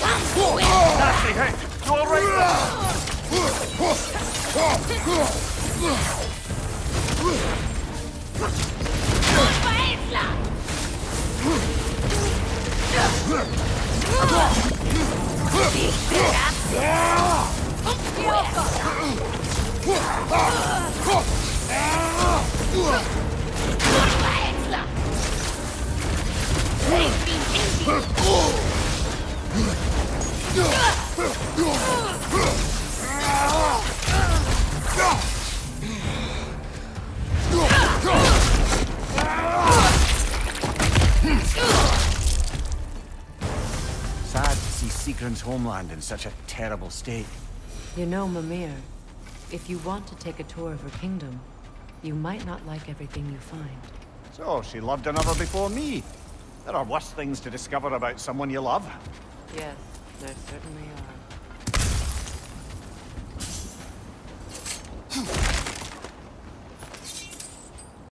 Nasty hit! You alright Sad to see Sigrun's homeland in such a terrible state. You know, Mimir, if you want to take a tour of her kingdom, you might not like everything you find. So, she loved another before me. There are worse things to discover about someone you love. Yes, there certainly are.